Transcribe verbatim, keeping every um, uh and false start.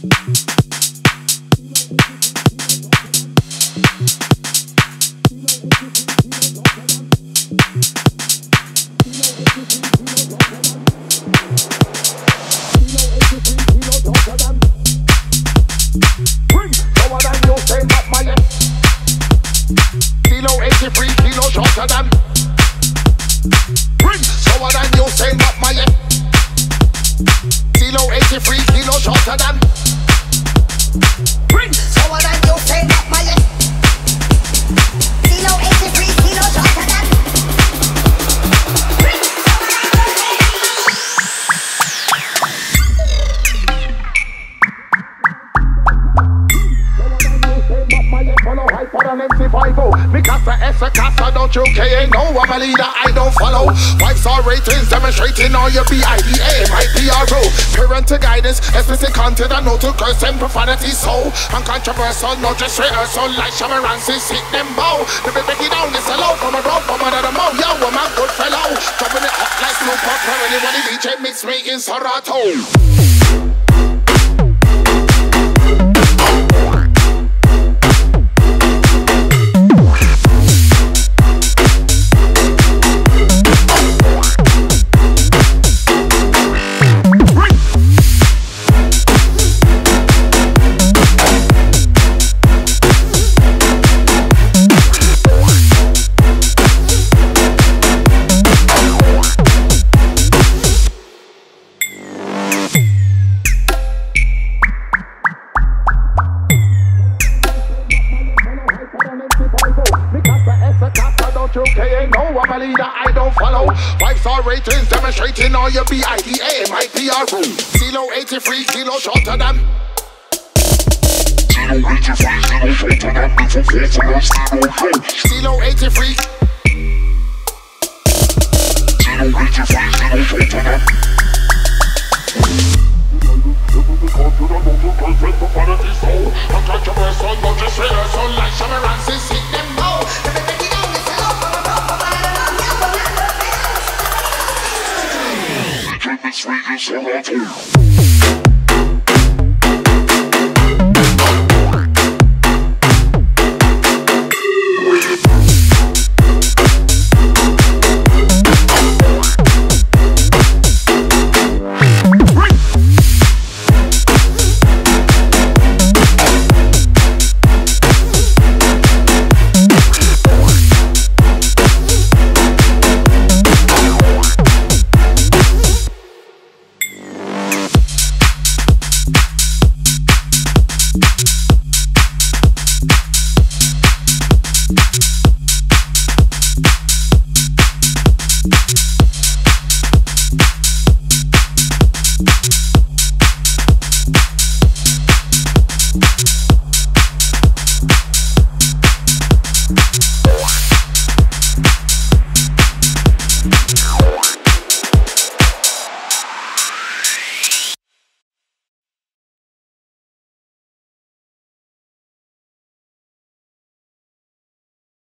Uncontroversial, no just rehearsal like Shamaransis, hit them bow. Never break it down, it's a low from a rope, from another mouth. Yo, I'm a good fellow. Dropping it up like Snoop Dogg, when the D J mix me in Sarato. Demonstrating all your B I D A, my P R O. Kilo eighty-three, kilo shorter than. Kilo eighty-three, kilo shorter than. Before four for us, kilo eighty-three. Kilo eighty-three, kilo shorter than. Uncontroversial, no just rehearsal like Shamaransis, hit them bow. This week is so hot.